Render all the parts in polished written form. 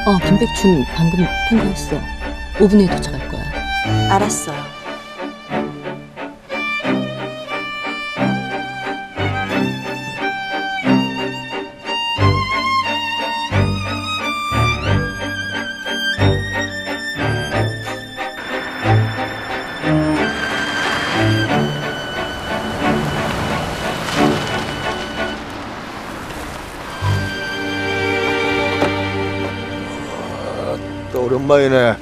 김백춘 방금 통화했어. 5분 후에 도착할 거야. 알았어요. 또 오랜만이네.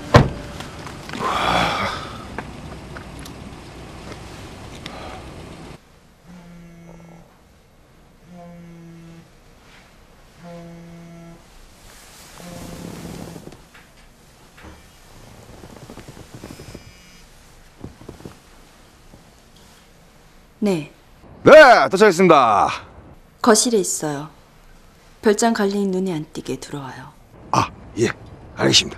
네, 네, 도착했습니다. 거실에 있어요. 별장 갈리니 눈에 안 띄게 들어와요. 아, 예, 알겠습니다.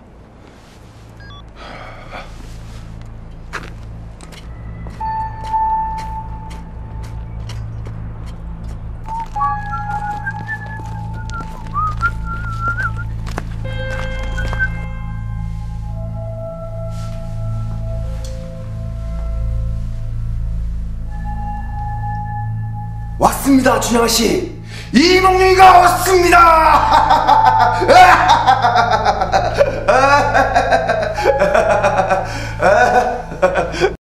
왔습니다, 준영 씨. 이몽룡이가 왔습니다.